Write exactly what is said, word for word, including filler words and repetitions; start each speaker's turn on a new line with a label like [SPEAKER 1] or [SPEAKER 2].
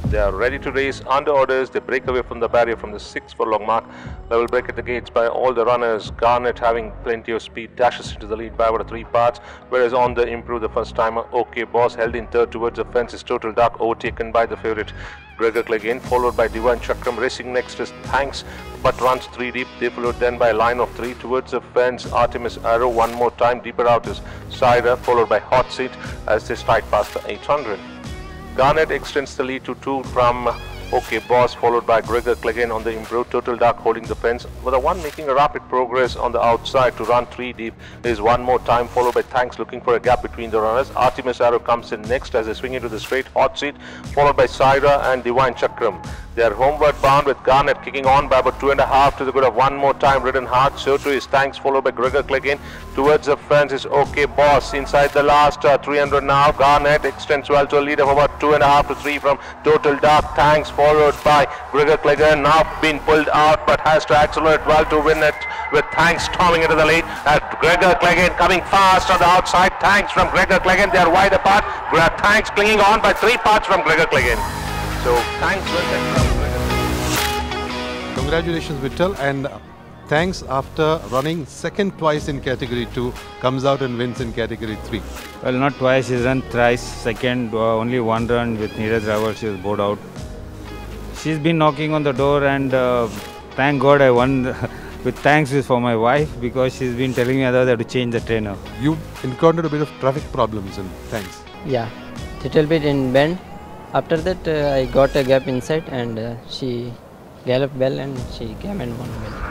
[SPEAKER 1] They are ready to race under orders. They break away from the barrier from the six furlong mark. Level break at the gates by all the runners. Garnet, having plenty of speed, dashes into the lead by about three parts, whereas on the improve, the first timer OK Boss held in third towards the fence is Total Dark, overtaken by the favourite Gregor Clegane, followed by Divine Chakram. Racing next is Thanks, but runs three deep. They followed then by a line of three towards the fence. Artemis Arrow one more time. Deeper out is Syra, followed by Hot Seat as they stride past the eight hundred. Garnet extends the lead to two from OK Boss, followed by Gregor Clegane on the improved. Total Dark holding the fence, with the one making a rapid progress on the outside to run three deep is one more time, followed by Thanks looking for a gap between the runners. Artemis Arrow comes in next as they swing into the straight. Hot Seat, followed by Syra and Divine Chakram. They are homeward bound with Garnet kicking on by about two and a half to the good of one more time. Ridden hard, so too is Thanks, followed by Gregor Clegane. Towards the fence is OK Boss. Inside the last uh, three hundred now. Garnet extends well to a lead of about two and a half to three from Total Dark. Thanks, followed by Gregor Clegane, now been pulled out but has to accelerate well to win it, with Thanks storming into the lead. At Gregor Clegane coming fast on the outside. Thanks from Gregor Clegane, they are wide apart. Thanks clinging on by three parts from Gregor Clegane. So Thanks will get from Gregor.
[SPEAKER 2] Congratulations, Vittal, and Thanks, after running second twice in category two, comes out and wins in category three.
[SPEAKER 3] Well, not twice, she's run thrice. Second, uh, only one run with Neeraj Rawal, she was bowled out. She's been knocking on the door, and uh, thank God I won with Thanks is for my wife, because she's been telling me otherwise I have to change the trainer.
[SPEAKER 2] You encountered a bit of traffic problems in Thanks.
[SPEAKER 4] Yeah, little bit in bend. After that, uh, I got a gap inside, and uh, she galloped well and she came and won well.